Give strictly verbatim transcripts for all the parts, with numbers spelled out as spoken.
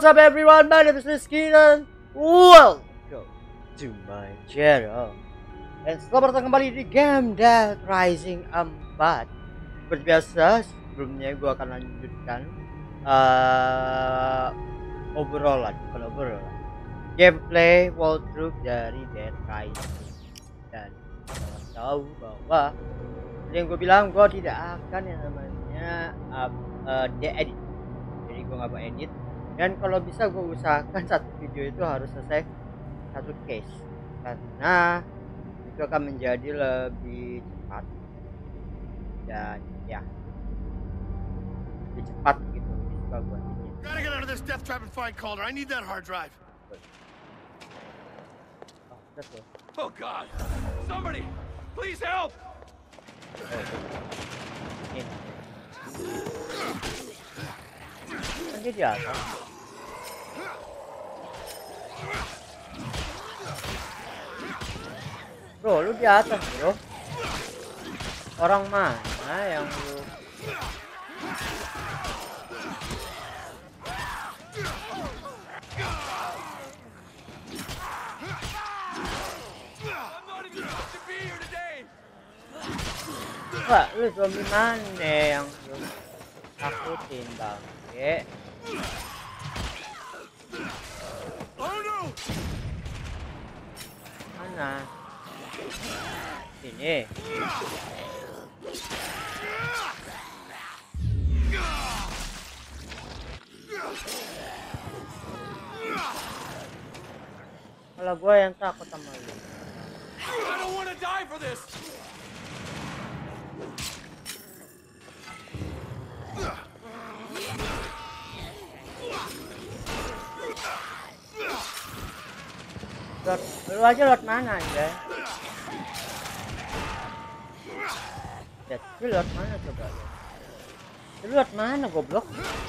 up everyone, my name is Rizky dan welcome to my channel. Dan selamat datang kembali di game Dead Rising empat. Seperti biasa, sebelumnya gue akan lanjutkan uh, obrolan, bukan obrolan, gameplay walkthrough dari Dead Rising. Dan kita tahu bahwa yang gue bilang, gue tidak akan yang namanya uh, uh, de-edit. Jadi gue nggak mau edit. Dan kalau bisa gue usahakan satu video itu harus selesai satu case, karena itu akan menjadi lebih cepat dan ya lebih cepat gitu. Suka gue ini. Gotta get out of this death trap and find Calder. I need that hard drive. Oh, betul. Oh God! Somebody, please help! Ini. Kan dia di atas. Bro, lu di atas bro. Orang mana yang lu? Wah, lu zombie mana yang lu takutin bang? Oke. Mana? Sini. Kalau gue yang takut sama lu. I don't want to die for this. Lot, lu aja lot mana aja? Lihat, lu lot mana coba lu? Lu lot mana goblok?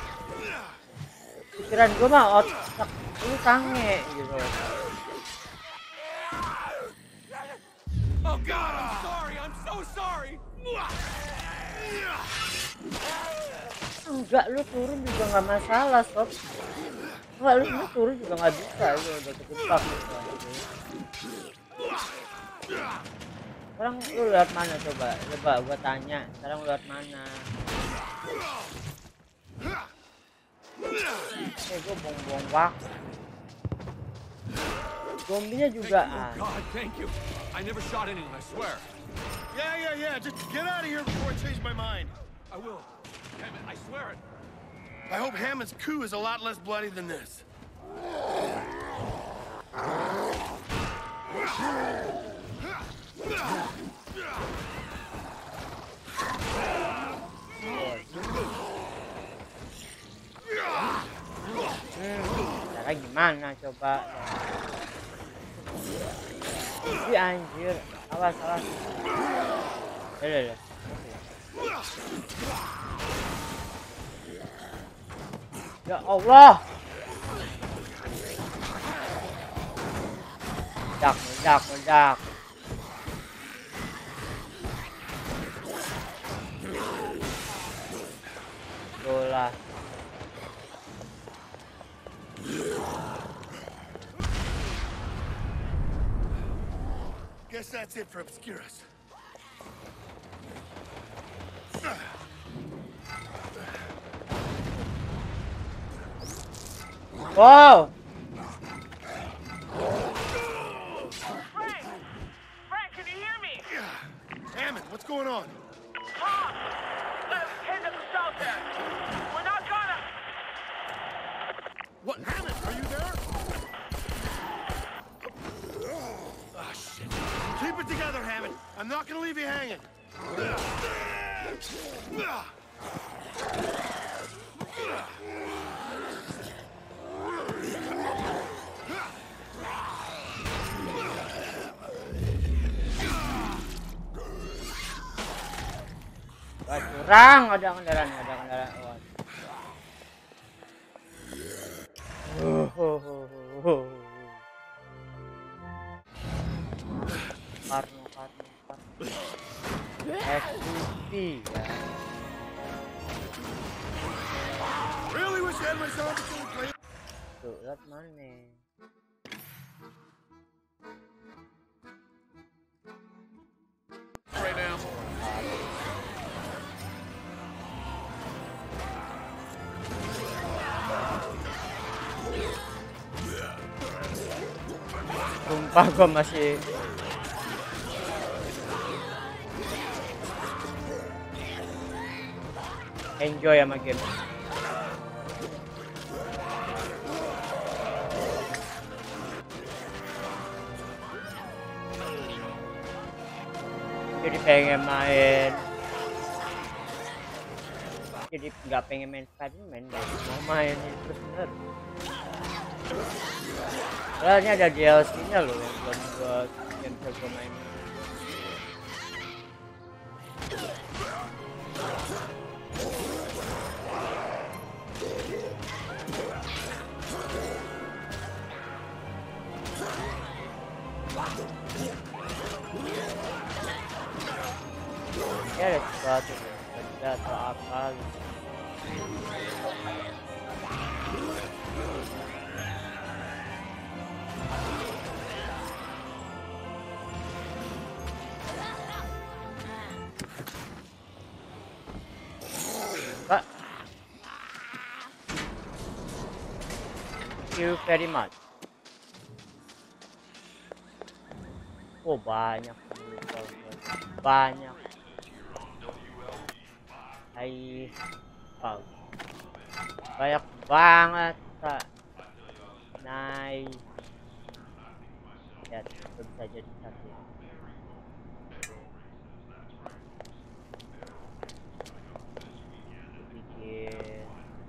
Pikiran gua mah otak lu sange gitu. Oh God, I'm sorry. I'm so sorry. Enggak, lu turun juga nggak masalah, sob. Enggak, lu, lu turun juga nggak bisa, lu udah kejepak gitu. Sekarang lu lihat mana coba? Coba gua tanya, sekarang lu lihat mana? Eh, gua buang-buang waktu. Zombinya juga ah. Oh God, thank you. I never shot anyone, I swear. Yeah, yeah, yeah. Just get out of here before I change my mind. I will. Damn it, I swear it. I hope Hammond's coup is a lot less bloody than this. Cara gimana coba? Ih anjir, awas awas. Udah udah. Ya Allah. Meledak, meledak, meledak. Bola. Guess that's it for Obscurus. Wow. Frank! Frank, can you hear me? Hammond, what's going on? Tom! Let's head to the south end. We're not gonna... What? Hammond, are you there? Oh, shit. Keep it together, Hammond. I'm not gonna leave you hanging. Wah, curang, ada kendaraan, ada kendaraan. Oh. Oh, oh, oh, oh. Karno, karno, karno. S U V ya. Really wish I had my sound before we play. Tuh, lihat mana? Right now. Sumpah gua masih enjoy sama game. Jadi pengen main, jadi nggak pengen main Spiderman, mau main itu bener. Nah, ini ada D L C-nya loh yang belum gua yang bisa gua main. Ya ada sesuatu kerja atau apa gitu. Pak, thank you very much. Oh banyak, banyak. Hai, wow, banyak banget kak. Nice. Ya, itu bisa jadi satu. Bikin.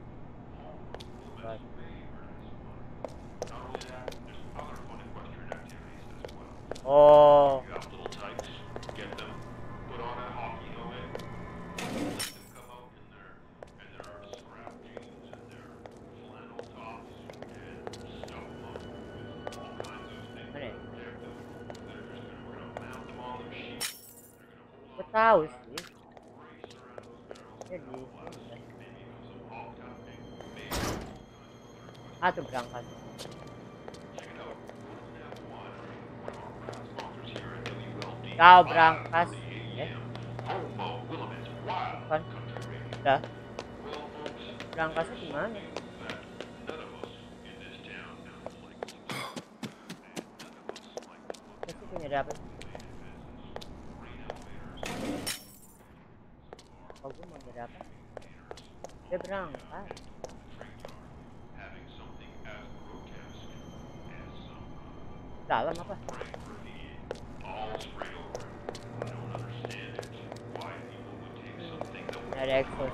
Oh. Tahu sih. Jadi atau berangkat. Kau berangkat ya? Kan? Dah. Berangkatnya di mana? Pasti punya dapat. Oh, gue mau jadi apa? Dia berangkat. Dalam apa? Hmm, ada ekspos.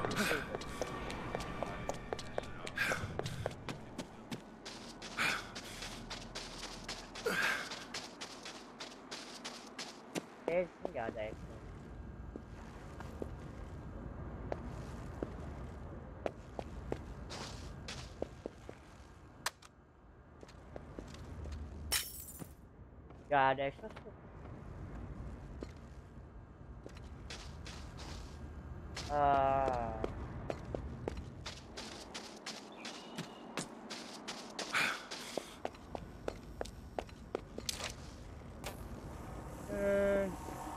Eh, nggak ada ekspos. Gak ada eksos tuh. Uh, hmm.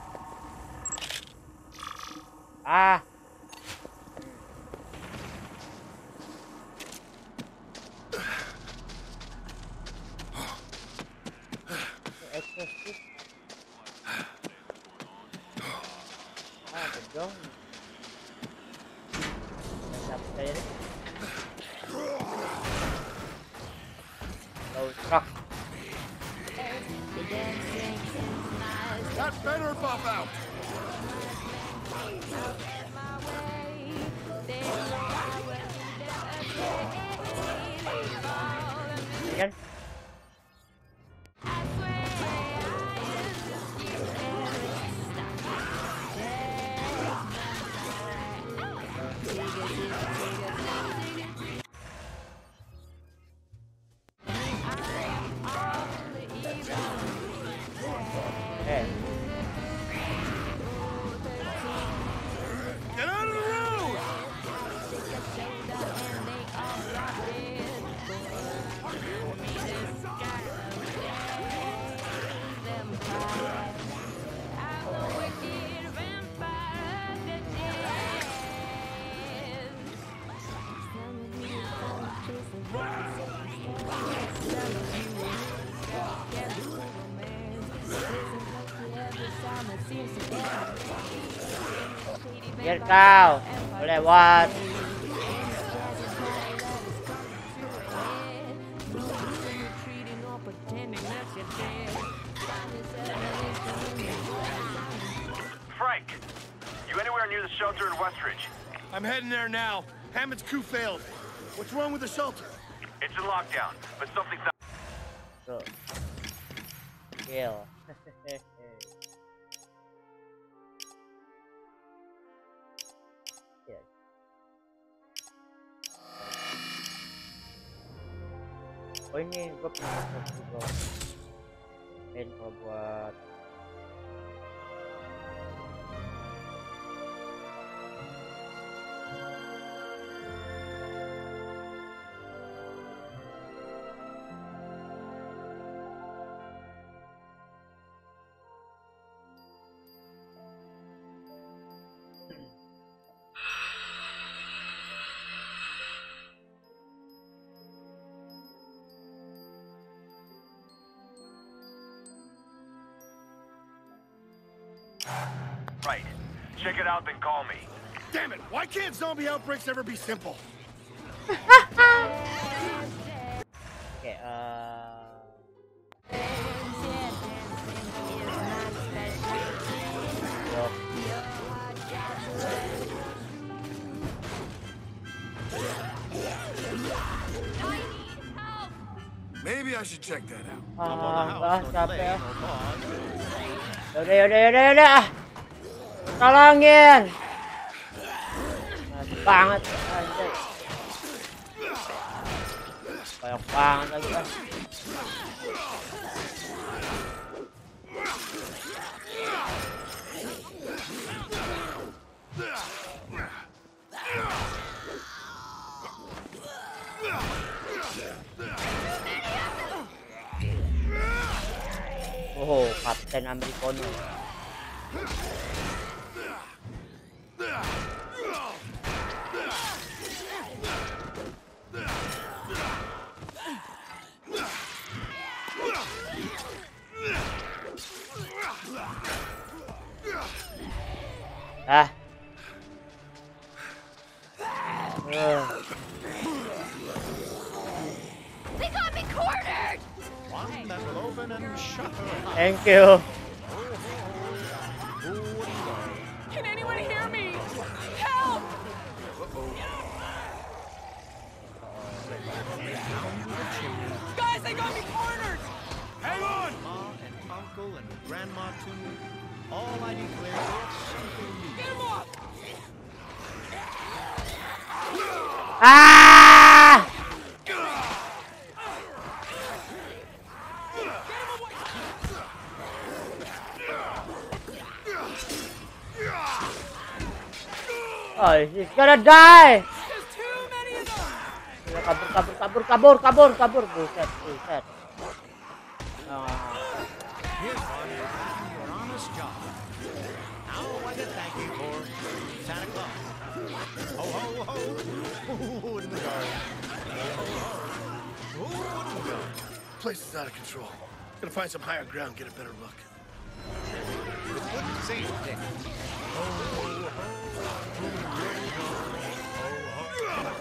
Ah. Ah, bedong. Low truck. That better pop out. Kan? Eh. Get out of the road. Biar kau lewat. Frank, you anywhere near the shelter in Westridge? I'm heading there now. Hammond's coup failed. What's wrong with the shelter? It's in lockdown, but something's not. So, kill. Yes. Oh ini gue pernah juga main kalau buat Right. Check it out, then call me. Damn it! Why can't zombie outbreaks ever be simple? Oke, uh... Maybe I should check that out. Ah, capek. Yaudah, yaudah, yaudah, yaudah. Tolongin. Mas banget, anjay. Banyak banget lagi. Ah. Oh, Kapten Amerikano. Ah. Uh. They got me cornered! One that will open and shut her eyes. Thank you. Can anyone hear me? Help! Guys, they got me cornered! Hang on! Ma and uncle and grandma too. All I declare is something new. Get him off! Ah! Oh, he's gonna die. There's too many of them! Kabur, kabur, kabur, kabur, kabur, kabur, buset, buset. Oh. Here's one for your honest job. Now I can thank you for Santa Claus. Ho, ho, ho. Who wouldn't go? Ho, ho, ho. Who wouldn't go? Place is out of control. Gotta find some higher ground, get a better look. It's good to see you, Dick. Ho, ho, ho. Who wouldn't go? Ho, ho.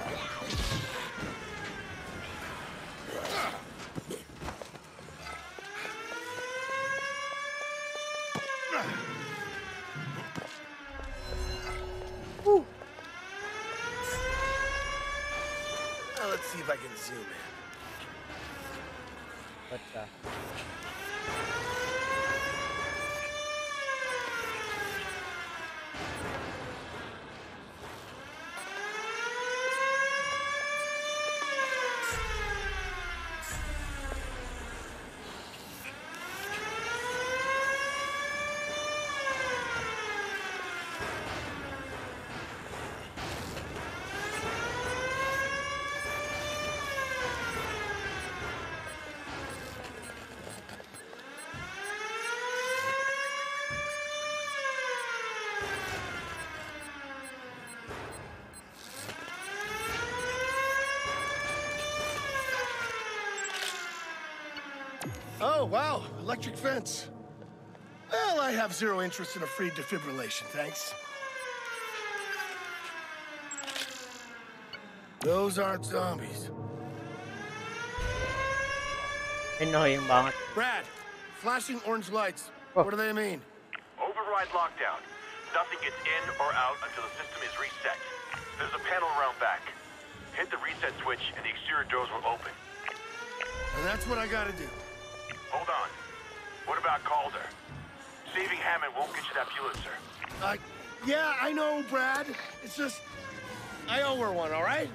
Now let's see if I can zoom in. What's that? Oh, wow. Electric fence. Well, I have zero interest in a free defibrillation, thanks. Those aren't zombies. Annoying banget. Brad, flashing orange lights. Oh. What do they mean? Override lockdown. Nothing gets in or out until the system is reset. There's a panel around back. Hit the reset switch and the exterior doors will open. And that's what I gotta do. Hold on. What about Calder? Saving Hammond won't get you that Pulitzer. Uh, yeah, I know, Brad. It's just, I owe her one, all right?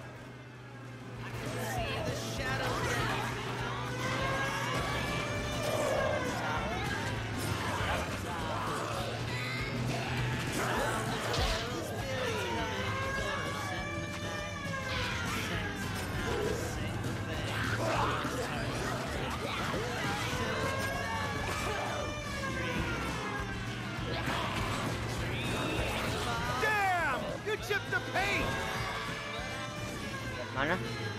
Damn! You chipped the paint! Mana?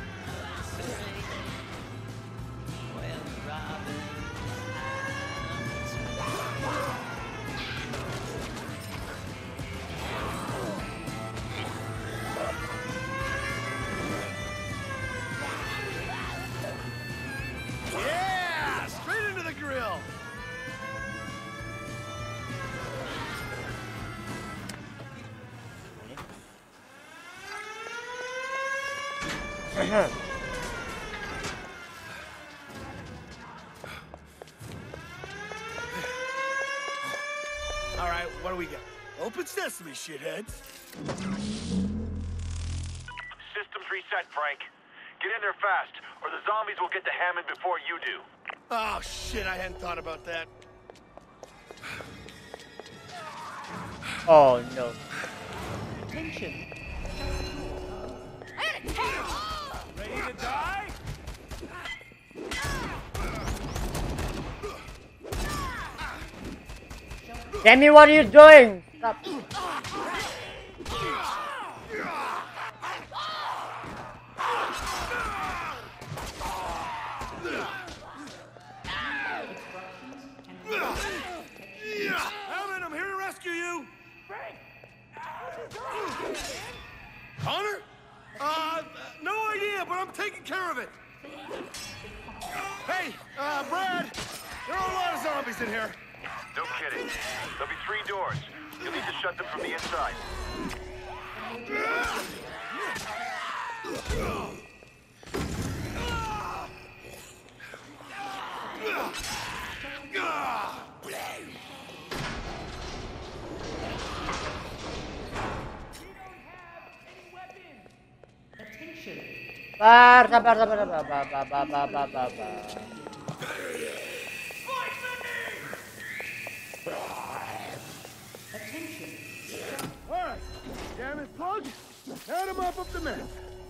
Yeah! Straight into the grill! All right, what do we got? Open sesame, shitheads. Systems reset, Frank. Get in there fast, or the zombies will get to Hammond before you do. Oh, shit, I hadn't thought about that. Oh no. Attention. Ready to die? Jamie, what are you doing? Stop. Hammond, I'm here to rescue you. Connor? Uh, no idea, but I'm taking care of it. Hey, uh, Brad, there are a lot of zombies in here. No kidding. There'll be three doors. You'll need to shut them from the inside. Sabar, sabar, sabar, sabar, sabar, sabar, sabar, sabar. All right, damn it, plug. Add him up up the mess.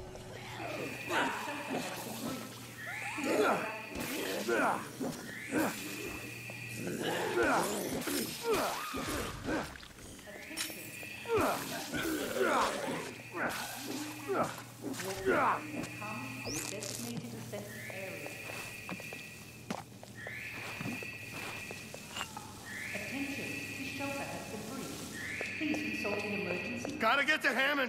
Gotta get to Hammond.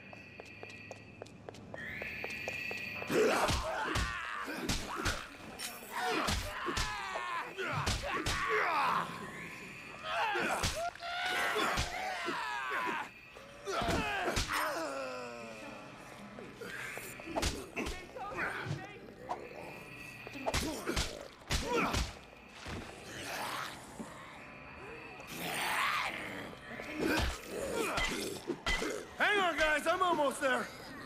Hang on, guys, I'm almost there.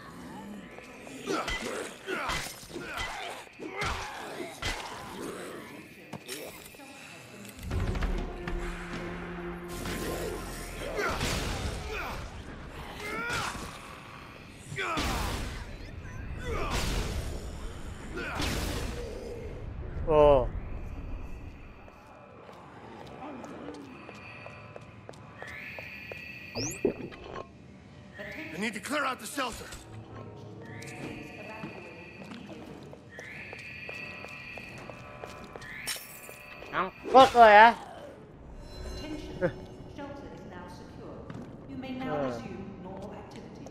Oh. I need to clear out the shelter. Angkut lo ya. Shelter is now secure. You may now Uh. resume normal activities.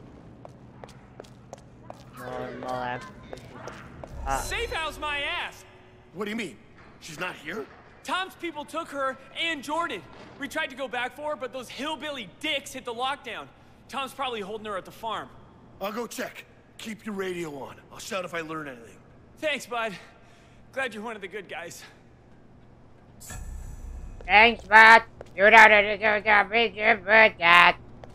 Normal activity. Ah, Safe house my ass! What do you mean? She's not here? Tom's people took her and Jordan. We tried to go back for her, but those hillbilly dicks hit the lockdown. Tom's probably holding her at the farm. I'll go check. Keep your radio on. I'll shout if I learn anything. Thanks, bud. Glad you're one of the good guys. thanks, but you don't know the video for that.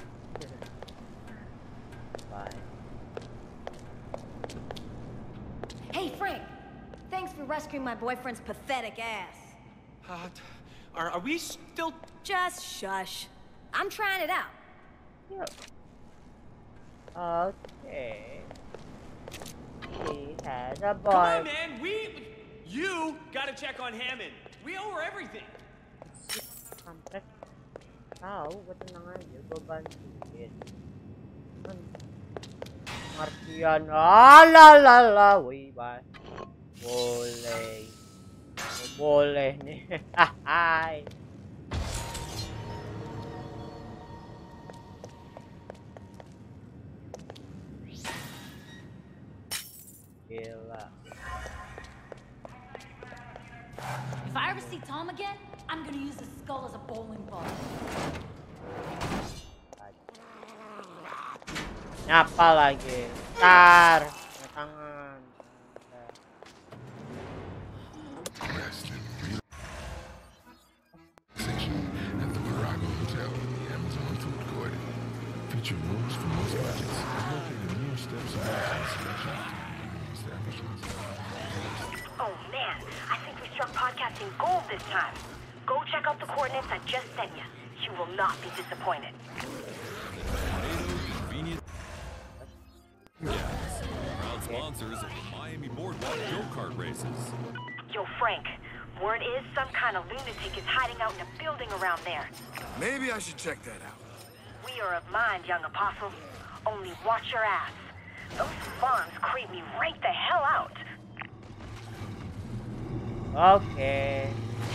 Bye. Hey, Frank. Thanks for rescuing my boyfriend's pathetic ass. Uh, are, are we still... Just shush. I'm trying it out. Yep. Okay. He has a boy. Come on, man. We... You gotta check on Hammond. We owe her everything. Tahu kau tenang aja, gue bantuin. Martian, alalala, wih, bye. Boleh, boleh nih, hai. Gila. If I ever see Tom again, I'm gonna use his skull as a bowling ball. Nyapa lagi, tar, tangan. At the Virago Hotel in the Amazon Food Court, feature rooms for most budgets, located near steps of selection establishments. Oh man, I think we struck podcasting gold this time. Go check out the coordinates I just sent you. You will not be disappointed. Proud sponsors of the Miami Boardwalk go-kart races. Yo, Frank, word is some kind of lunatic is hiding out in a building around there. Maybe I should check that out. We are of mind, young apostle. Only watch your ass. Those farms creep me right the hell out. Okay.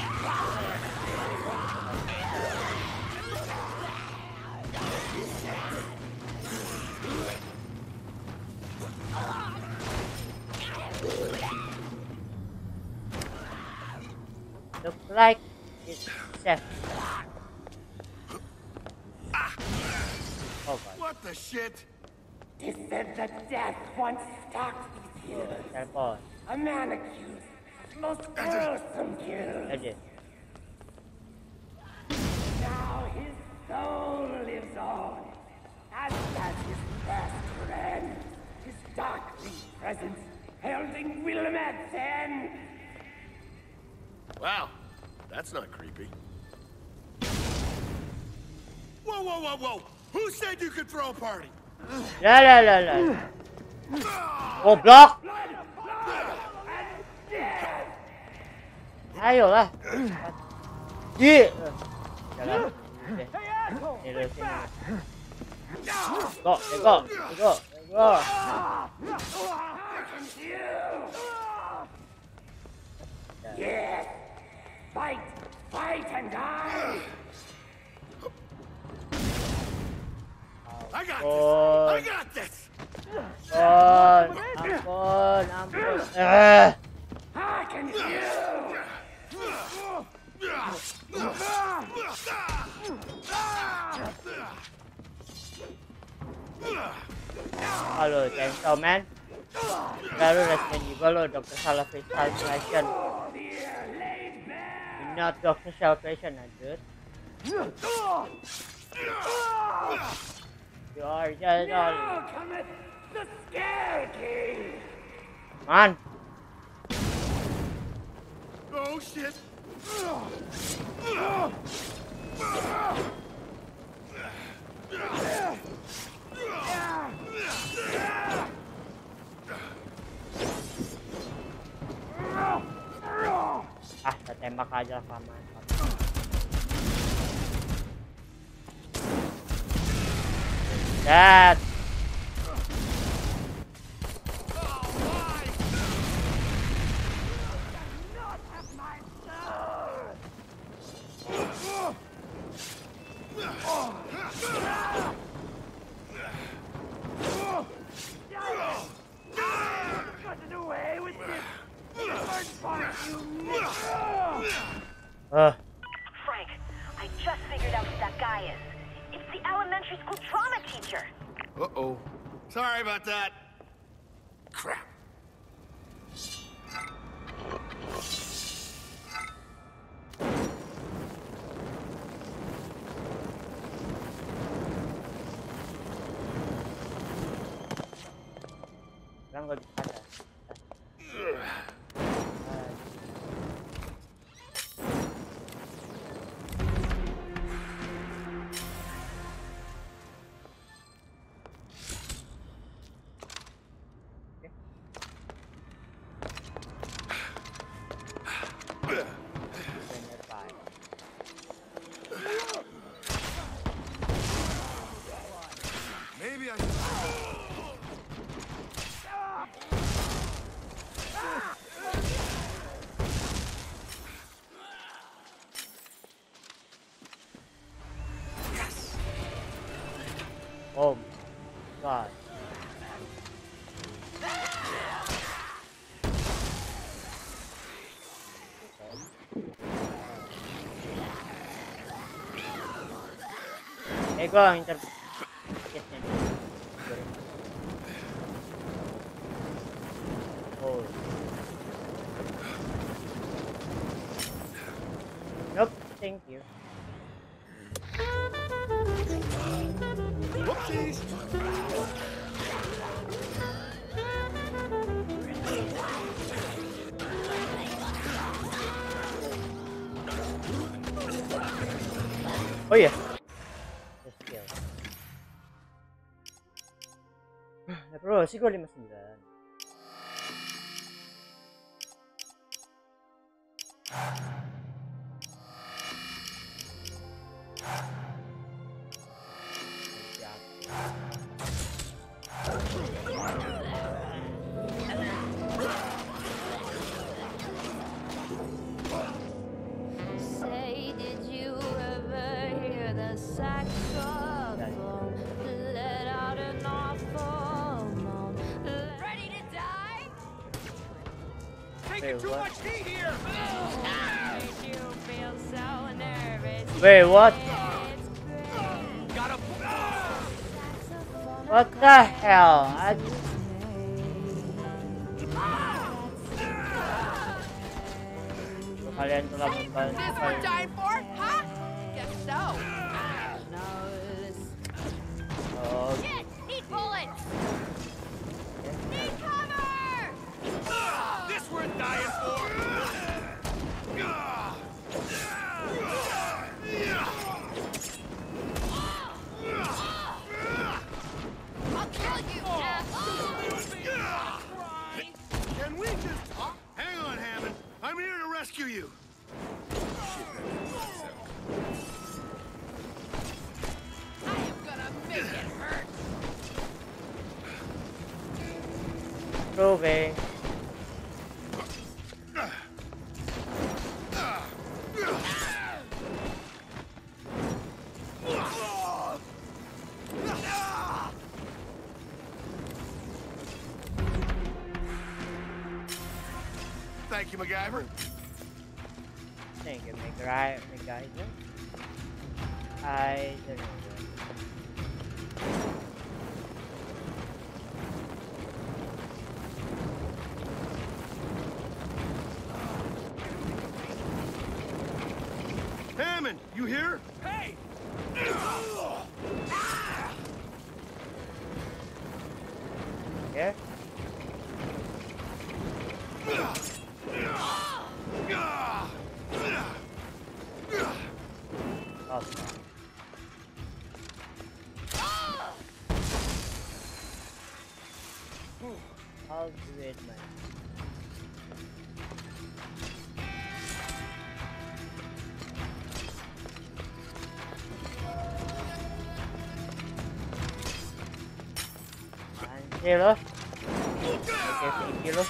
Looks like it's safe. Oh god. What the shit? Descent of death once stalked these hills. Teleport. A man accused. Most gruesome kill. Aja. Now his soul lives on. As does his best friend. His darkling presence held in Willamette Zen. Wow, that's not creepy. Whoa, whoa, whoa, whoa! Who said you could throw a party? La la la la. Oh, block. Ayolah. Iya. Jalan. Ini dulu sini. Go, go, go, go. Yes. Fight, fight and die. I got Oh. this! I got this! Ampun, ampun, ampun. Eh. I can heal. Halo, Chainsaw Man. Baru Resident Evil lo, Doctor Salvation. Not Doctor Salvation, anjir. You are just all. Now cometh the Scare King. Man. Oh shit! Ah, saya tembak aja lah paman. Dead. just figured out who that guy is. It's the elementary school trauma teacher. Uh-oh. Sorry about that. Crap. Sekarang gak bisa ada. Maybe I should... Oh God. Eh, gua ngincer kitnya dulu. Oh. Nope, thank you. Whoopsies! Oh iya. Skill. Nah, bro, sih gua lima puluh sembilan. Say, did you ever hear the saxophone let out an awful moan? Ready to die? Taking too much heat here! Made you feel so nervous. Wait, what? Gotta... What the hell? I... Kalian telah membantu This we're dying for, huh? Guess so. Oh, Shit! Need bullets! Need cover! This we're dying for! I'll kill you, Can we just talk? Hang on, Hammond. I'm here to rescue you. I am gonna make it hurt. prove it. Thank you, MacGyver. Thank you, MacGyver. MacGyver. I don't know. Hammond, you here? Hey! Yeah? Awesome. I'll do it, man. Zero. Okay, zero.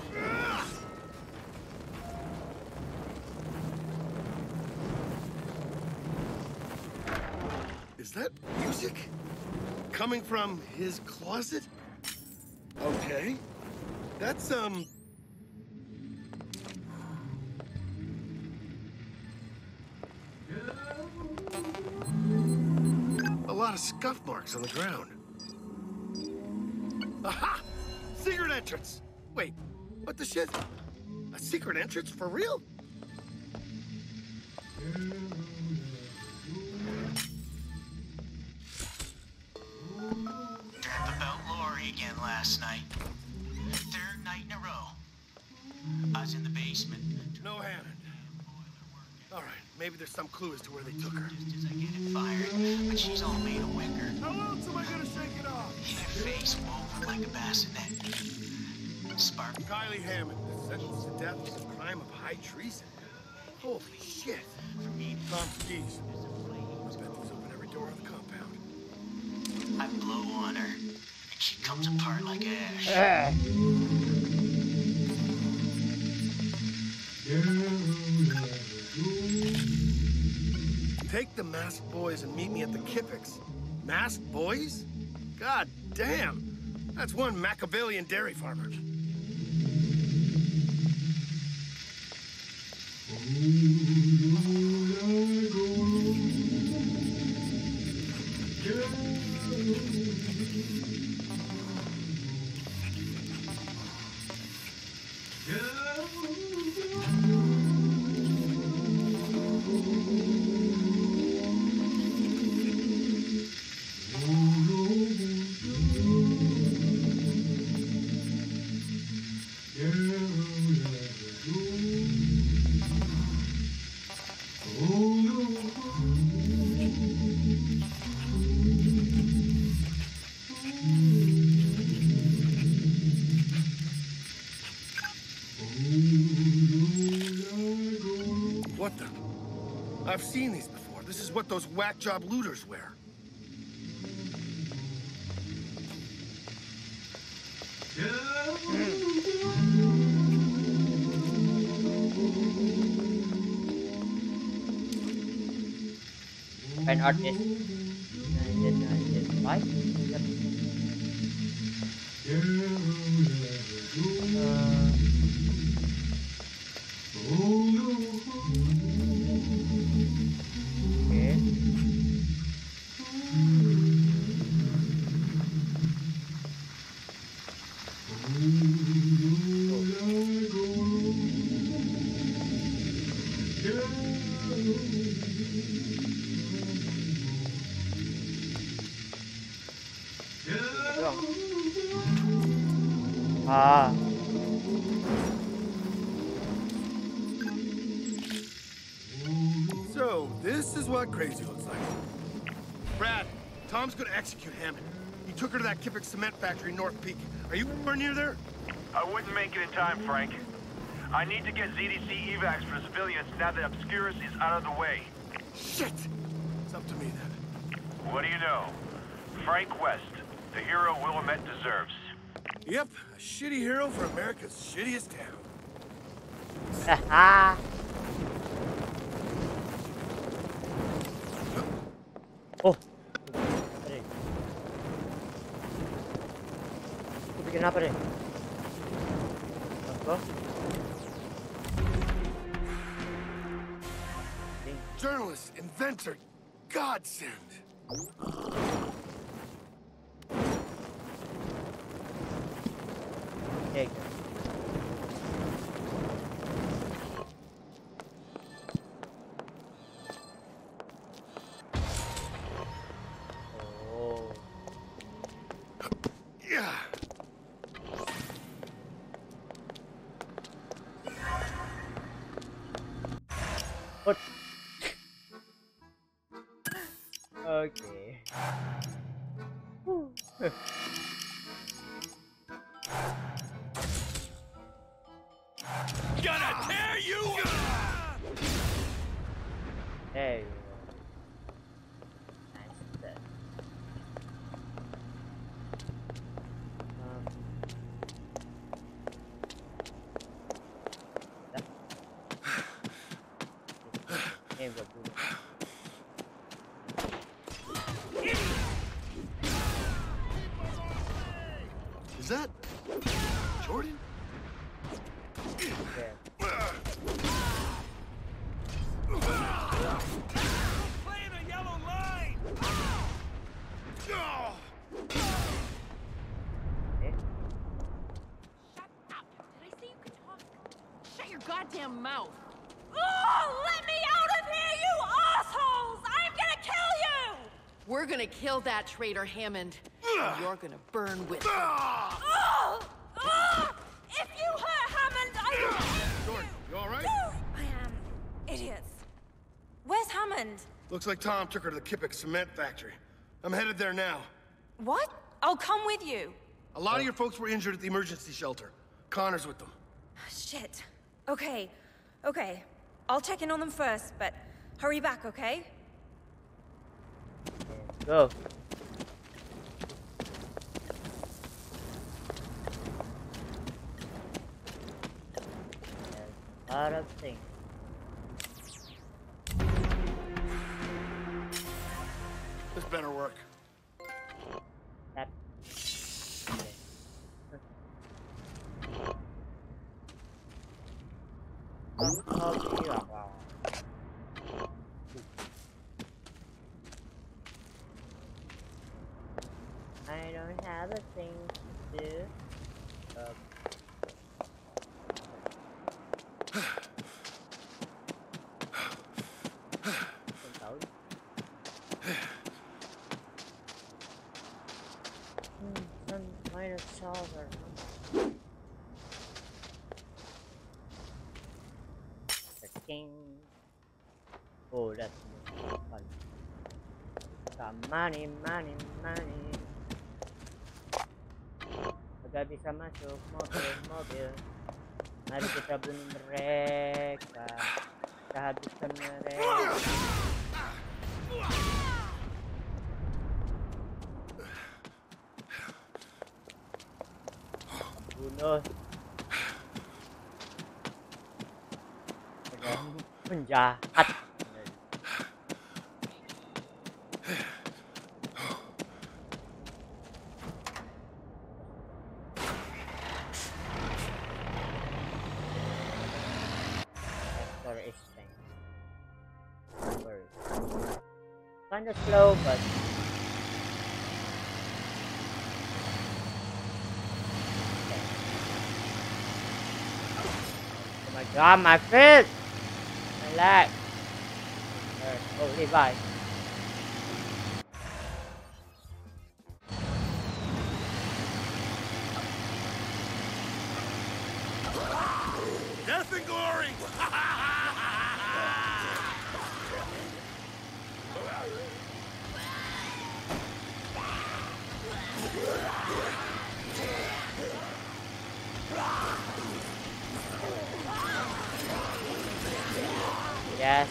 Is that music? Coming from his closet? Okay. That's, um... lot of scuff marks on the ground. Aha! Secret entrance! Wait, what the shit? A secret entrance for real? About Lori again last night. Third night in a row. I was in the basement. No Hammond. All right, maybe there's some clue as to where they took her. Just as I get it fired, but she's all made of wicker. How else am I gonna shake it off? Her face woven like a bassinet. Spark. Kylie Hammond, sentenced to death was a crime of high treason. Holy shit. For me, Tom Geese. I bet these open every door of the compound. I blow on her, and she comes apart like ash. Ah. Take the masked boys and meet me at the Kippiks. Masked boys? God damn. That's one Machiavellian dairy farmer. What the? I've seen these before. This is what those whack job looters wear. An artist. nineteen ninety-five. Yep. Ah. So, this is what crazy looks like. Brad, Tom's gonna execute Hammond. He took her to that Kippick cement factory in North Peak. Are you anywhere near there? I wouldn't make it in time, Frank. I need to get Z D C evacs for civilians now that Obscurus is out of the way. Shit! It's up to me then. What do you know? Frank West, the hero Willamette deserves. Yep, a shitty hero for America's shittiest town. Haha. Oh. Pare. Itu bikin apa deh? Apa? Journalist, inventor, godsend. Hey. Oh. Yeah. What? Okay. Gonna tear you up! There you go. Nice set. Um. Yeah. Game got good. Is that Jordan? Yeah. Playing a yellow line! goddamn mouth. Oh, let me out of here, you assholes! I'm gonna kill you! We're gonna kill that traitor, Hammond. And you're gonna burn with him. Oh! Oh! If you hurt Hammond, I will... Jordan, you all right? I am. Idiots. Where's Hammond? Looks like Tom took her to the Kippick cement factory. I'm headed there now. What? I'll come with you. A lot of your folks were injured at the emergency shelter. Connor's with them. Shit. Okay. Okay. I'll check in on them first, but hurry back, okay? Go. There's a lot of things. This better work. That. I don't have a thing to do. Um. Some kind of solver. The king. Oh, that's fun. Got money, money, money. Agak bisa masuk mobil-mobil. Mari kita bunuh mereka. Kita habiskan mereka. Bunuh. Penjahat. Kind of slow, but okay. Oh my god, my feet! My leg! Oh, Levi. Death and glory! Yes.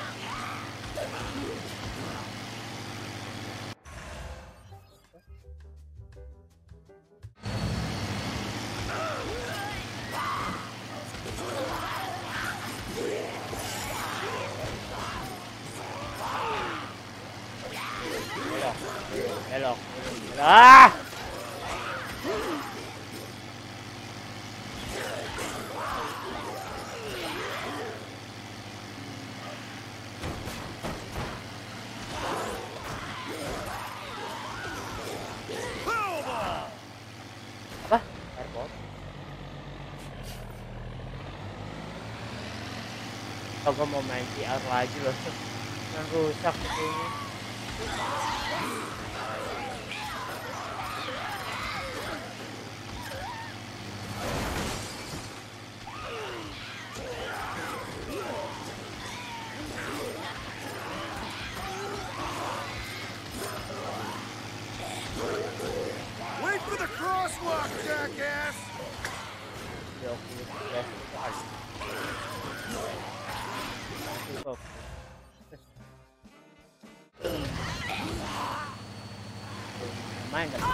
Hello. Hello. Ah! Apa? Airport? Kalau gue mau main V R lagi loh, yang rusak ini. Wait for the crosswalk, jackass! Mind them.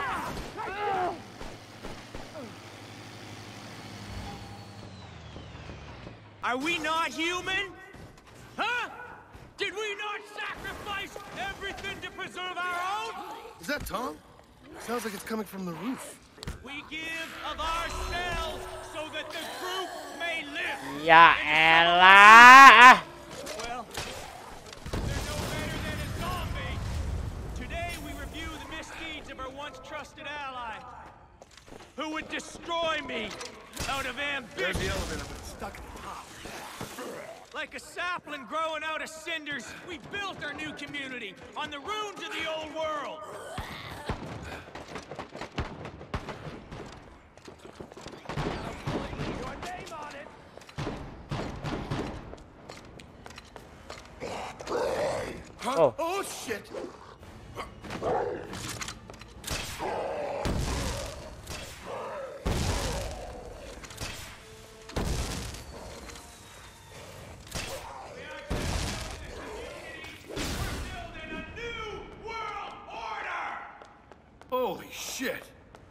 Are we not human? Huh? Did we not sacrifice everything to preserve our own? Is that Tom? Sounds like it's coming from the roof. We give of ourselves so that the group may live. Ya elah. Well, they're no better than a zombie. Today we review the misdeeds of our once trusted ally, who would destroy me out of ambition. There's the elevator, but it's stuck in the Like a sapling growing out of cinders, we built our new community on the ruins of the old world. Your name on it. Huh? Oh. Oh, shit! Holy shit!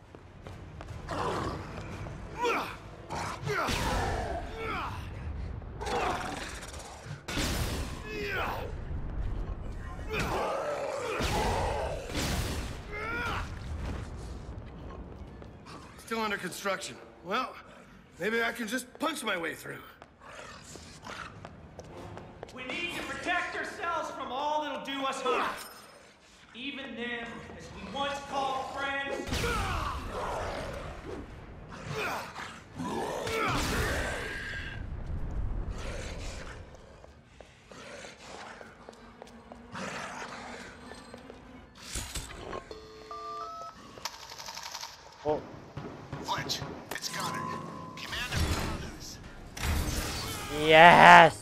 Still under construction. Well, maybe I can just punch my way through. We need to protect ourselves from all that'll do us harm. Even them, as we once called friends. Oh. Fletch, it's Goddard. Commander found us. Yes.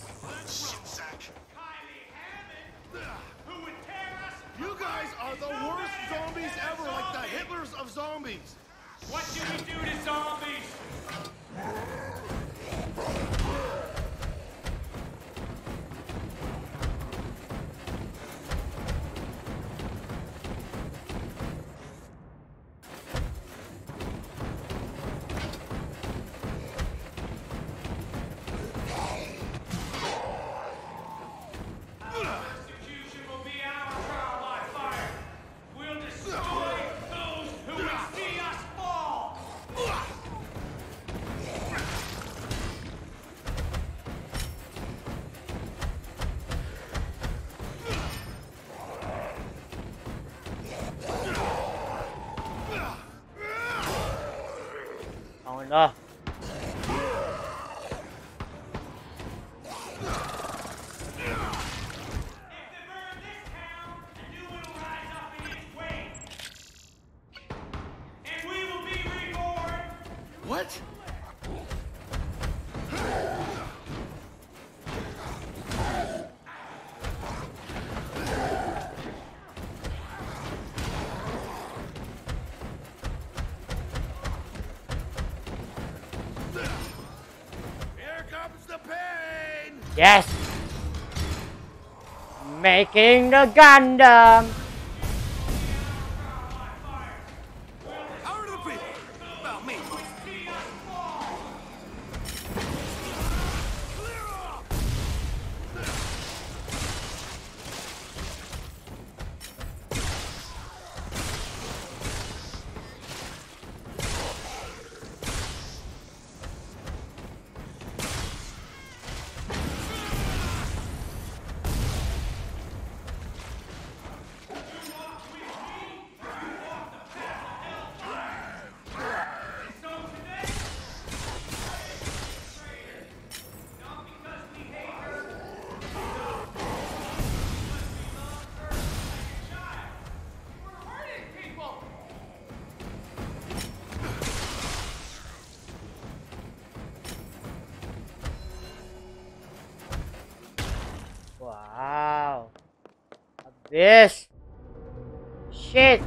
You guys are the worst zombies ever, like the Hitlers of zombies. What do we do to zombies? Oh no. What? Here comes the pain! Yes. Making the Gundam. How are the people? About me. Wow. Abyss. Shit.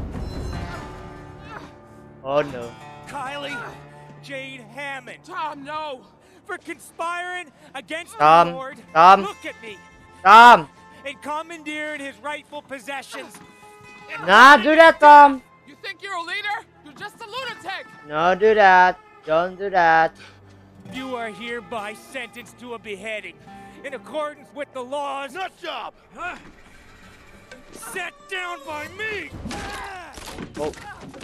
Oh no. Kylie, Jade Hammond. Tom, no. For conspiring against Tom, the Lord. Tom. Look at me. Tom. And commandeered his rightful possessions. Nah, do that, Tom. You think you're a leader? You're just a lunatic. No, do that. Don't do that. You are hereby sentenced to a beheading in accordance with the laws. Nut job! Huh? Set down by me! Oh.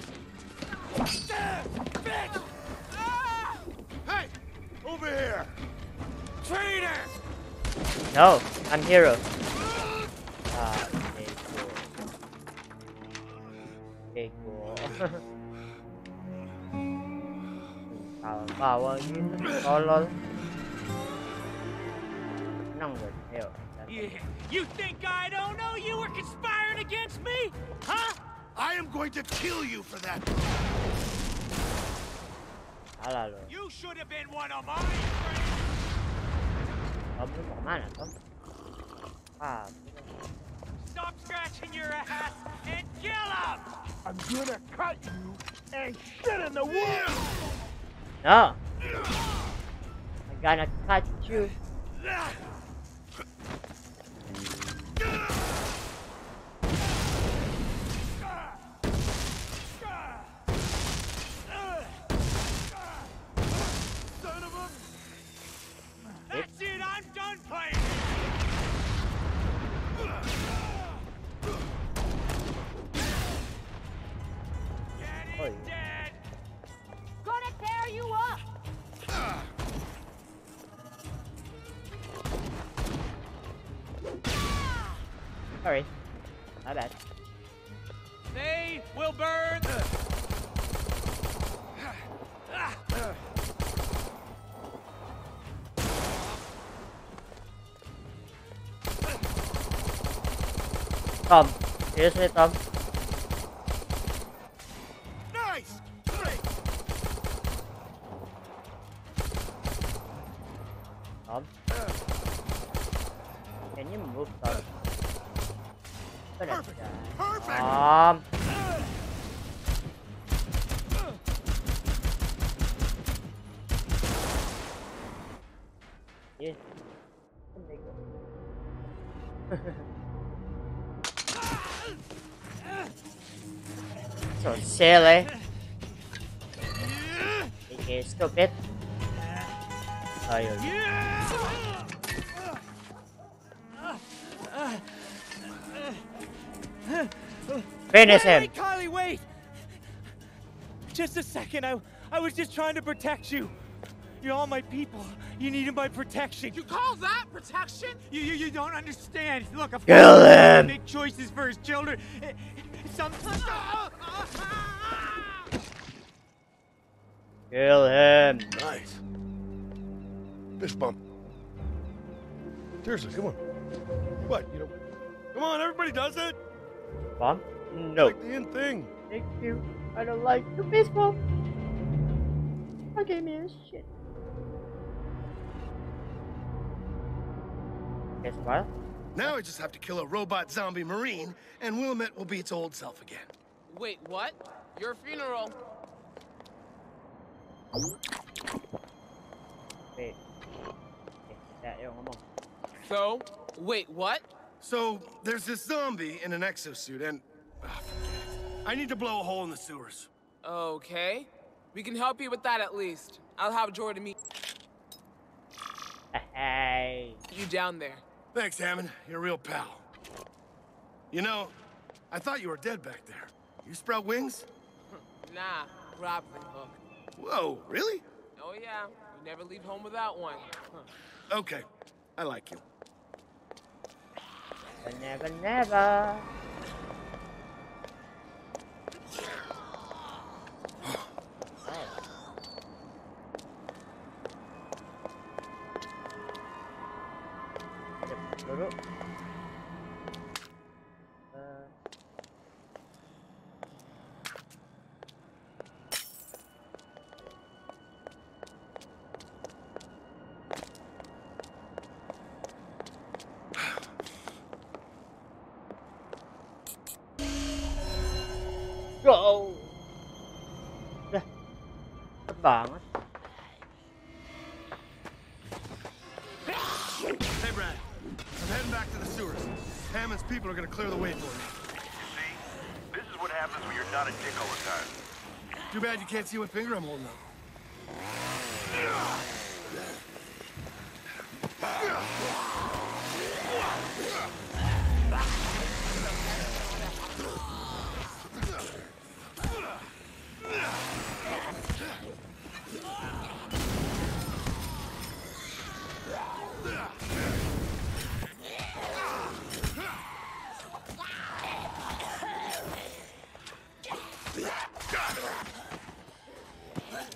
Bitch! Hey! Over here! Traitor! No, I'm hero. Ah, okay, cool. Okay, cool. Bawa-bawa gitu, tolol. Nah, onward. Hell. Yeah. You think I don't know you were conspiring against me? Huh? I am going to kill you for that. Salah lu. You should have been one of mine. Tom lu mau kemana, Tom? Ah. Stop scratching your ass and kill him! I'm gonna cut you and shit in the woods. No. I'm gonna cut you. That's it, I'm done playing! Get Oi. dead! Gonna tear you up! Sorry. My bad. They will burn! Tom. Seriously, Tom. Nice. Great. Tom. Can you move, Tom? Perfect. Perfect. Tom. Yes. So silly. Okay, stupid. Oh, you. Finish him. Wait, Kylie, wait! Just a second, I, I was just trying to protect you. You're all my people. You needed my protection. You call that protection? You, you, you don't understand. Look, a Kill father has to him. make choices for his children. Eh, Sometimes. Kill him. Nice. Fist bump. Seriously, come on. What, you know? Come on, everybody does it. Bomb? No. Like the end thing. Thank you. I don't like the baseball. Okay, man, shit. Okay, smile. Now I just have to kill a robot zombie marine, and Willamette will be its old self again. Wait, what? Your funeral. Wait. Okay, yeah, ngomong. So, wait, what? So, there's this zombie in an exosuit, and... ah, forget it. I need to blow a hole in the sewers. Okay. We can help you with that at least. I'll have Jordan meet Hey. you down there. Thanks, Hammond. You're a real pal. You know, I thought you were dead back there. You sprout wings? Nah, grappling hook. Whoa, really? Oh yeah, you never leave home without one. Huh. Okay, I like you. Never, never. Dulu. Uh. Go. Dah. Cepet banget. Hey, Brad. I'm heading back to the sewers. Hammond's people are gonna clear the way for me. See? This is what happens when you're not a dick all the time. Too bad you can't see what finger I'm holding up.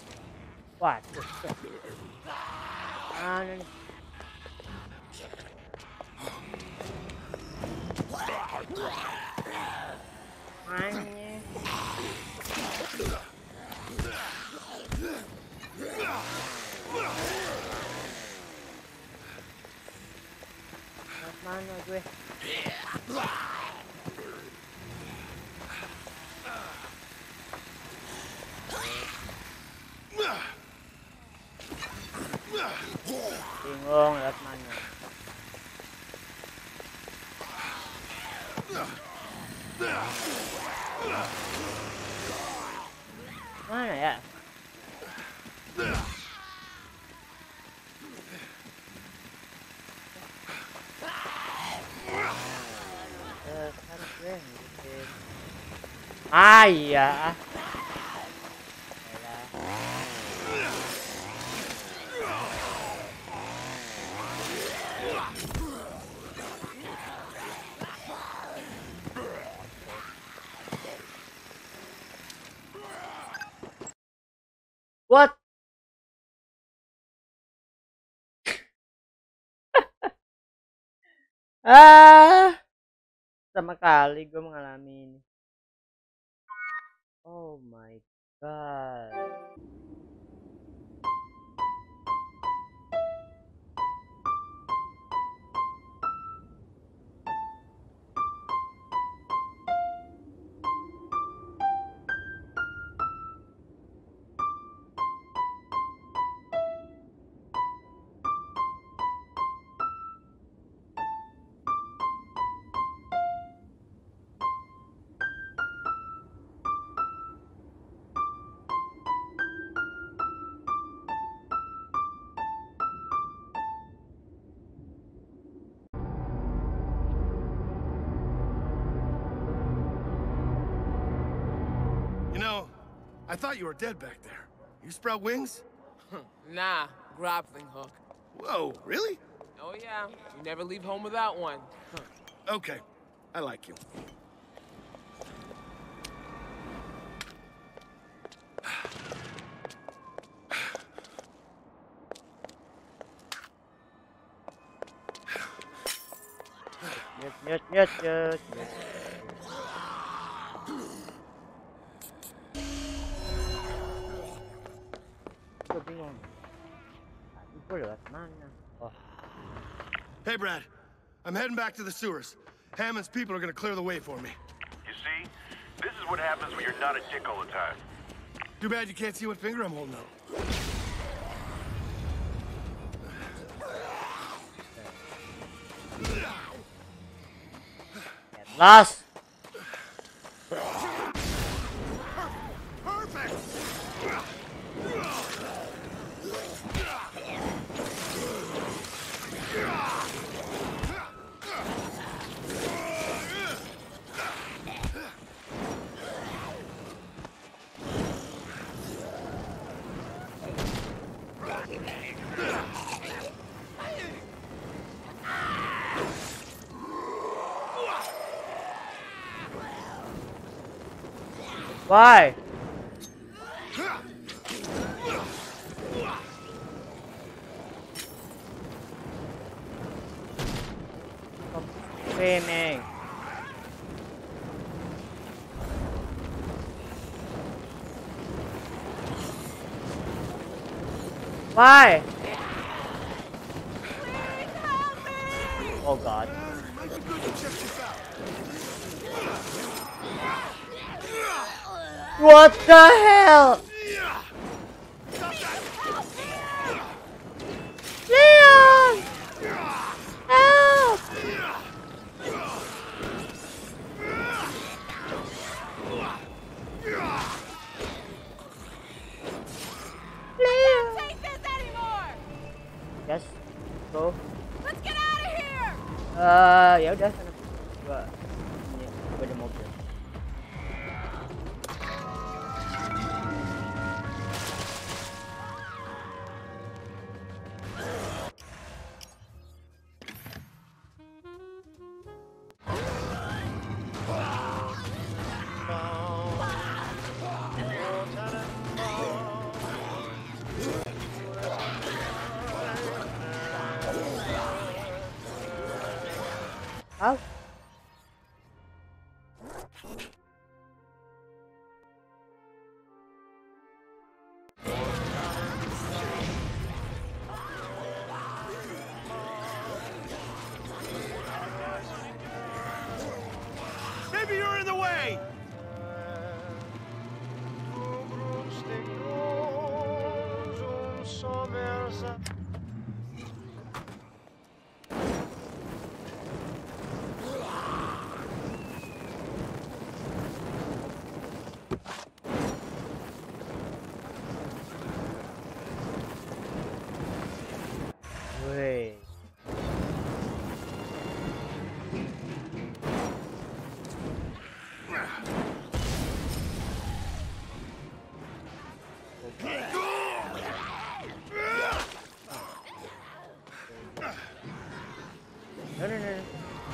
What? Ah, Anjing. Mana gue? Bingung lihat mana. Mana ya? Ah iya. What? Ah, sama kali gue mengalami ini. Oh my god. I thought you were dead back there. You sprout wings? Nah, grappling hook. Whoa, really? Oh yeah, you never leave home without one. Okay, I like you. Yes, yes, yes, yes, yes. Gue bingung. Tadi gue lewat mana? Oh. Hey, Brad. I'm heading back to the sewers. Hammond's people are gonna clear the way for me. You see? This is what happens when you're not a dick all the time. Too bad you can't see what finger I'm holding up. At last. Perfect. Why? Stop screaming. Why? Oh God. What the hell? Leon! Help! Leon! Take this anymore! Yes, go. Let's get out of here! Uh, ya udah sana. Gua ini gua ada mobil. How? Maybe you're in the way! Wait. No, no, no.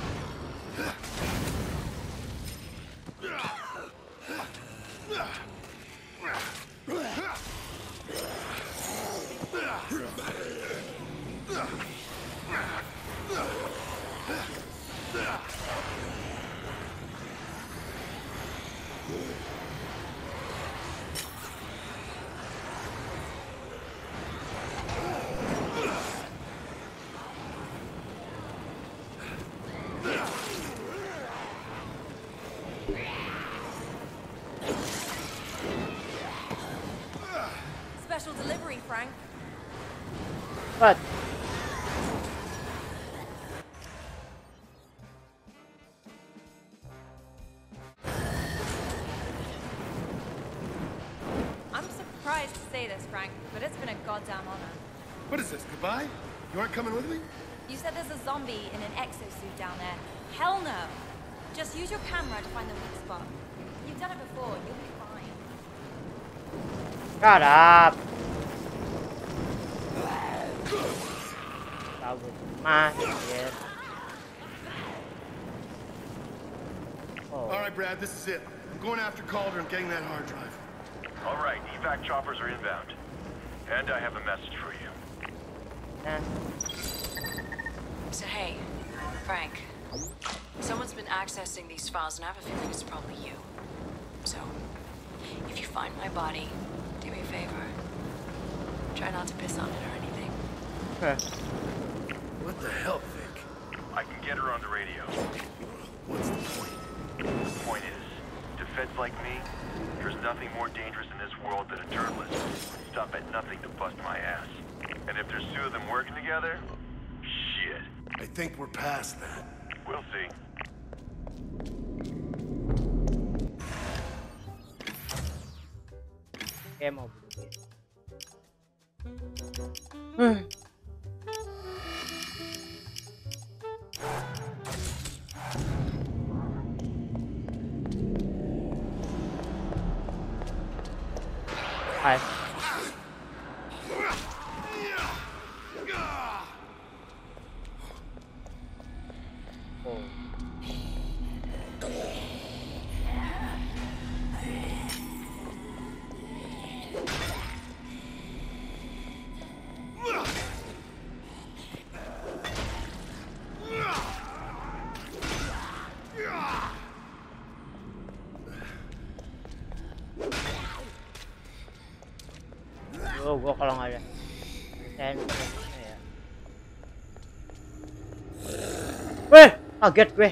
Special delivery, Frank. What? I'm surprised to say this, Frank, but it's been a goddamn honor. What is this, goodbye? You aren't coming with me? You said there's a zombie in an exosuit down there. Hell no! Just use your camera to find the weak spot. You've done it before, you'll be fine. Shut up! That was my shit. Oh. Alright, Brad, this is it. I'm going after Calder and getting that hard drive. Alright, evac choppers are inbound. And I have a message for you. Eh. So hey, Frank. Someone's been accessing these files and I have a feeling it's probably you. So, if you find my body, do me a favor. Try not to piss on it or anything. Okay. What the hell, Vic? I can get her on the radio. What's the point? The point is, to feds like me, there's nothing more dangerous in this world than a journalist who stop at nothing to bust my ass. And if there's two of them working together, shit. I think we're past that. We'll see. Game over. Hmm. Hi. Oh. Oh, gua kalau nggak ada sen ya. Weh, kaget gue.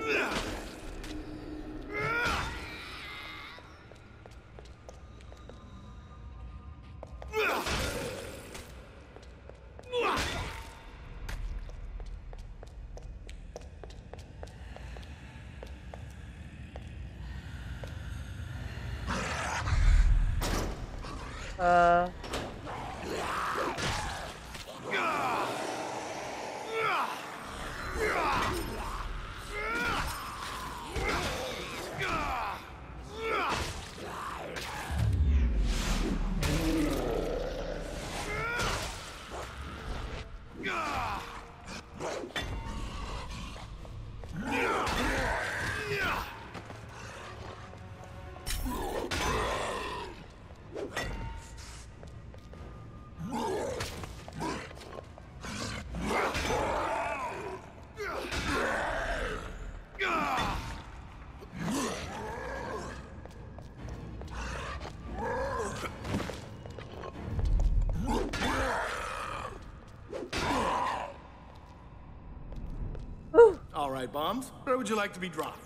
Uh right, Bombs. Where would you like to be dropped?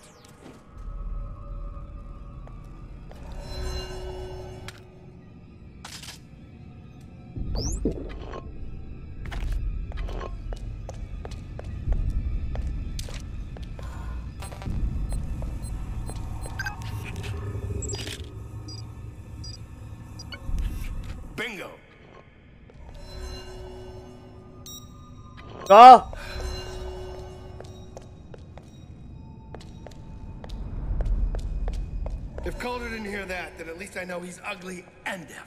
Bingo. Go. If Calder didn't hear that, then at least I know he's ugly and deaf.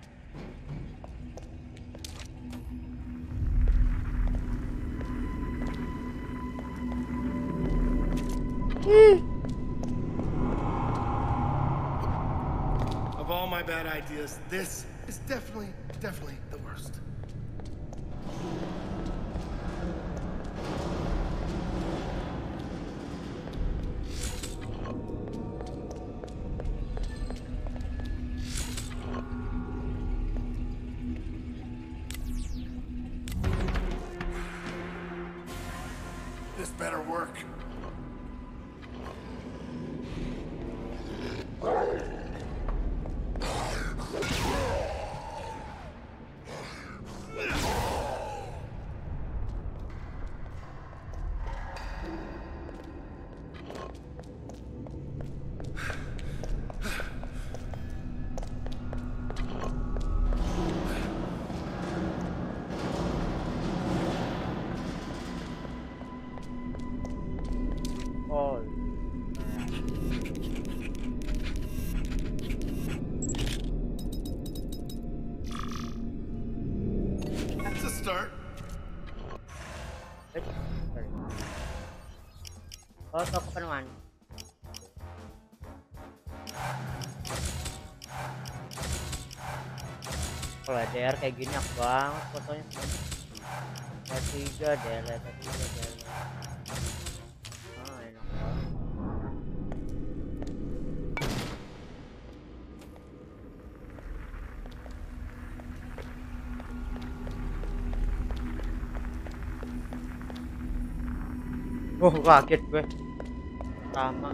Of all my bad ideas, this is definitely, definitely the worst. This better work. Oh. That's a start. Oh, toko pa naman. Kalau D R kayak gini aku banget fotonya. T tiga D L, T tiga D L. Ah, enak banget. Oh, kaget gue. Sama.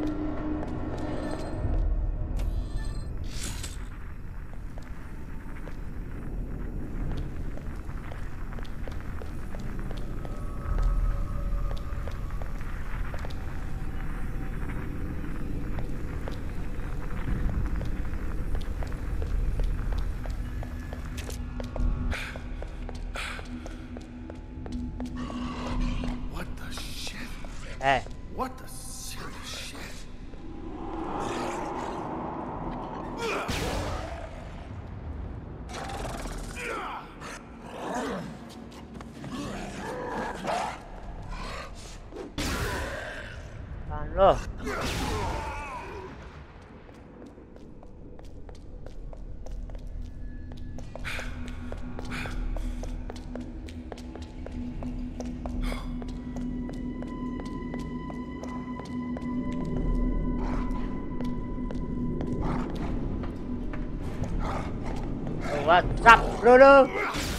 Hey. What the serious shit? Tahan lo. What's up, brother?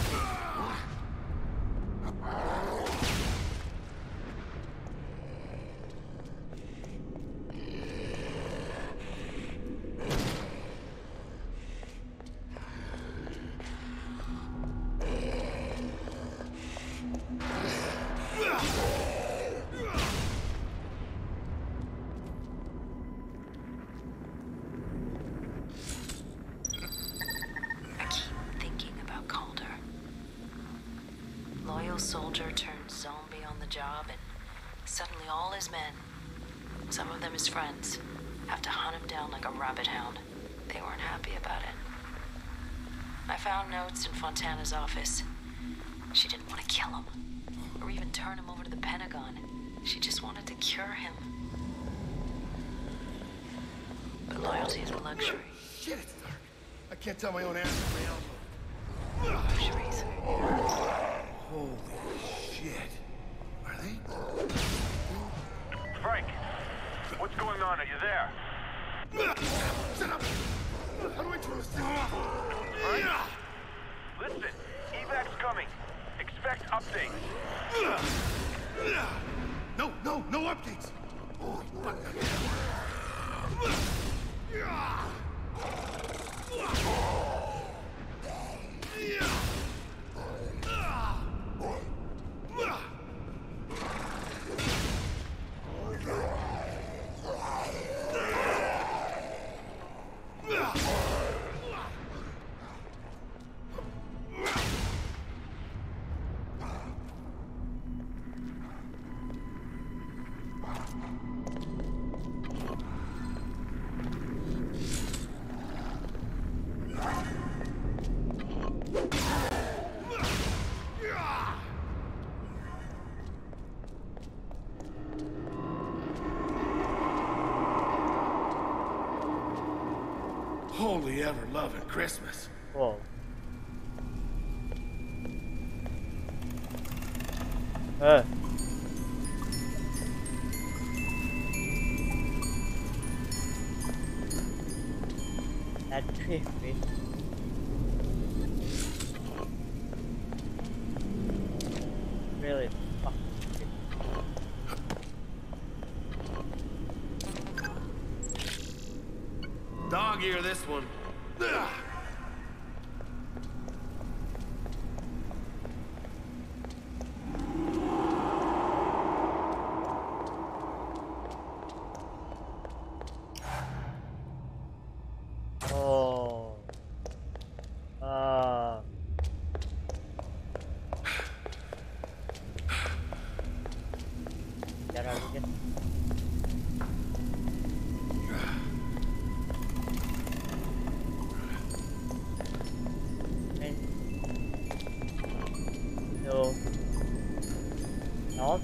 Loyal soldier turned zombie on the job, and suddenly all his men, some of them his friends, have to hunt him down like a rabbit hound. They weren't happy about it. I found notes in Fontana's office. She didn't want to kill him, or even turn him over to the Pentagon. She just wanted to cure him. But loyalty is a luxury. Shit, it's dark. I can't tell my own ass from my elbow. Luxuries. Holy shit. Are they? Frank, what's going on? Are you there? Shut up! How do I turn this thing off? Frank? Listen, evac's coming. Expect updates. No, no, no updates. Oh, fuck. Holy ever-loving Christmas. Whoa. Uh. That's creepy. Really fucking creepy. Dog ear this one. Ugh. Oh. Uh. Get out of here. No. Not.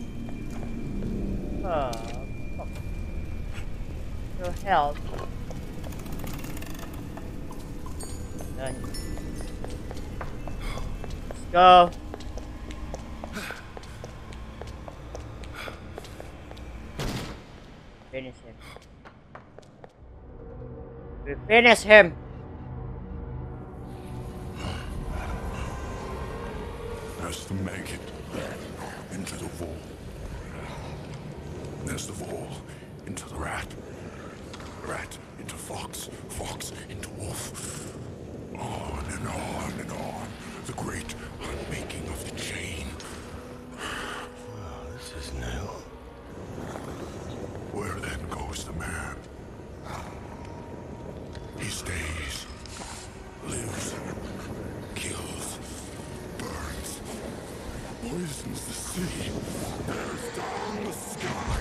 Uh. Fuck. Your health. Done. Let's go. Finish him. We finish him. There's the maggot into the vole. There's the vole into the rat. Rat into fox. Fox into wolf. On and on and on. The great unmaking of the chain. Well, this is new. Where then goes the man? He stays, lives, kills, burns, poisons the sea, bears down the sky.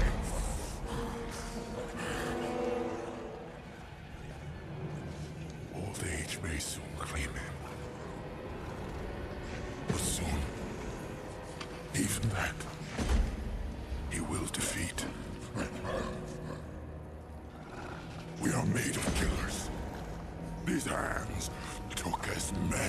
Old age may soon claim him. But soon, even that, he will defeat. We are made of killers. These hands took as men.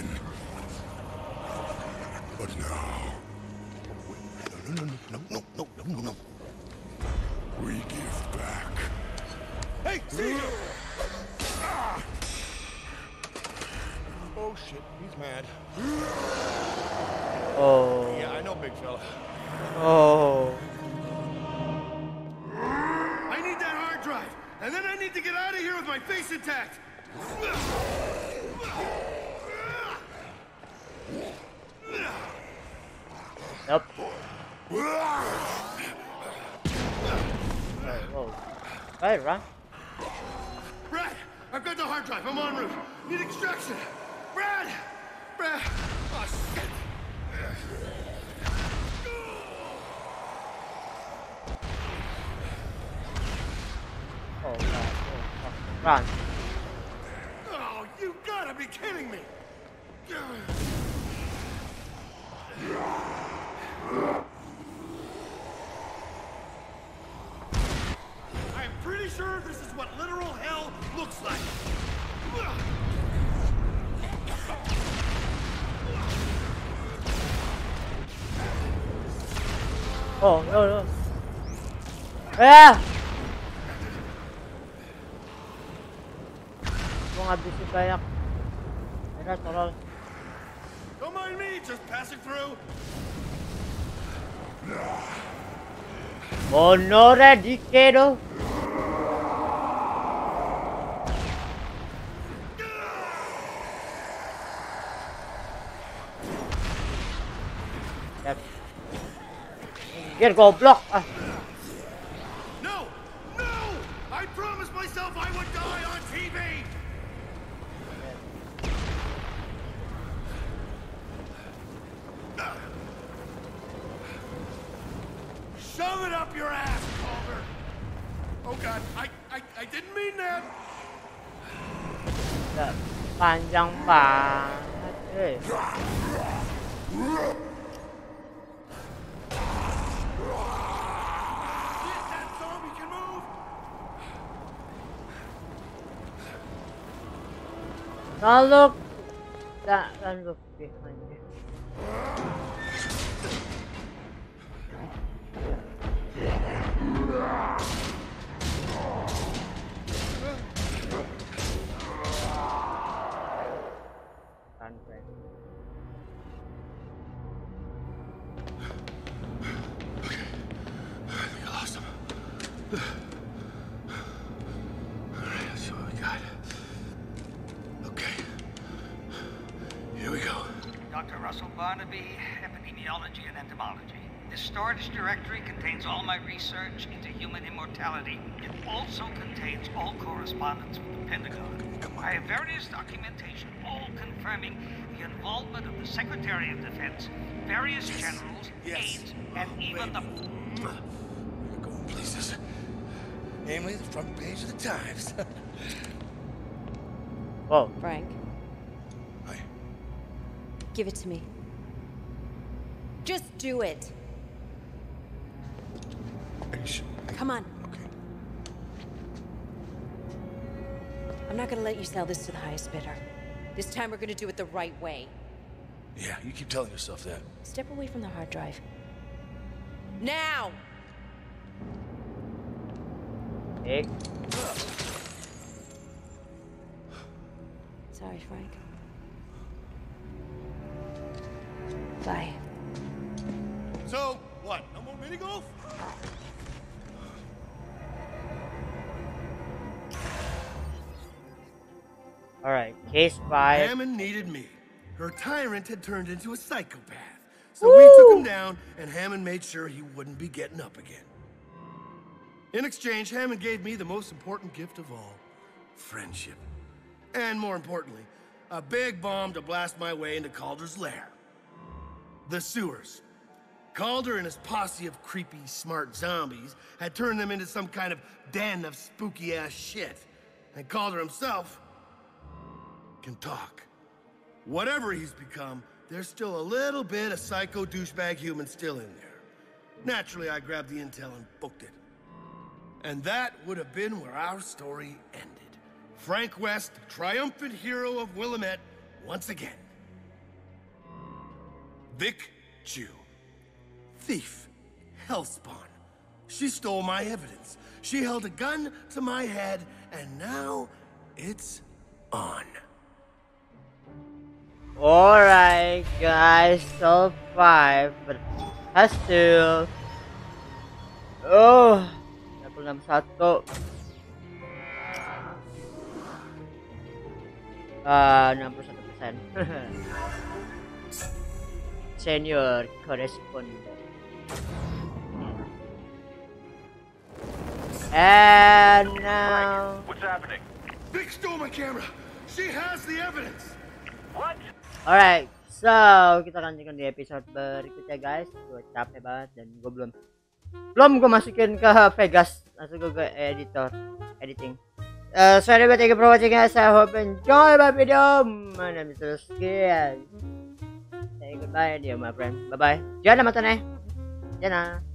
But now... No, no, no, no, no, no, no, no. We give back. Hey, see you! Ah! Oh shit, he's mad. Oh. Yeah, I know, big fella. Oh. I need that hard drive, and then I need to get out of here with my face intact. Nope. Right, whoa. Right, run. Brad, I've got the hard drive. I'm en route. Need extraction. Brad! Brad! Oh, shit! Oh, God. Oh, run. Oh, you gotta be kidding me! I'm pretty sure this is what literal hell looks like. Oh, no, no. Ah! Gua ngabisin banyak. Enak, tolol. Don't mind me, just passing through. Onore dikedo. Biar goblok ah. No, no! I promised myself I would die on T V. Shove it up your ass, Calder. Oh God, I, I, I didn't mean that. Panjang banget. Eh. Don't look. That don't look behind you. Run, friend. Okay. I think I lost him. Alright, let's see what we got. Here we go. Doctor Russell Barnaby, Epidemiology and Entomology. This storage directory contains all my research into human immortality. It also contains all correspondence with the Pentagon. I have various documentation, all confirming the involvement of the Secretary of Defense, various yes. generals, yes. aides, and oh, even the... We're going places. Namely, the front page of the Times. Whoa. Frank. Give it to me. Just do it. Come on. Okay. I'm not gonna let you sell this to the highest bidder. This time we're gonna do it the right way. Yeah, you keep telling yourself that. Step away from the hard drive. Now! Hey. Sorry, Frank. Bye. So, what? No more mini golf? Alright, case five. Hammond needed me. Her tyrant had turned into a psychopath. So Woo! we took him down, and Hammond made sure he wouldn't be getting up again. In exchange, Hammond gave me the most important gift of all, friendship. And more importantly, a big bomb to blast my way into Calder's lair. The sewers. Calder and his posse of creepy, smart zombies had turned them into some kind of den of spooky-ass shit. And Calder himself can talk. Whatever he's become, there's still a little bit of psycho douchebag human still in there. Naturally, I grabbed the intel and booked it. And that would have been where our story ended. Frank West, triumphant hero of Willamette, once again. Vic Jew. Thief. Hellspawn. She stole my evidence. She held a gun to my head, and now it's on. Alright guys, so five, but has to. Oh, enam puluh enam satu. Ah, enam puluh satu persen. Senior correspondent. And now. What's happening? Vic stole my camera. She has the evidence. What? Alright, so kita lanjutkan di episode berikutnya guys. Gue capek banget dan gue belum belum gue masukin ke Vegas, langsung gue ke editor editing. Uh, so anyway, thank you for watching guys. I hope you enjoy my video. My name is Rizky. Say goodbye, dear my friend. Bye bye. Jangan mata nih. Jangan.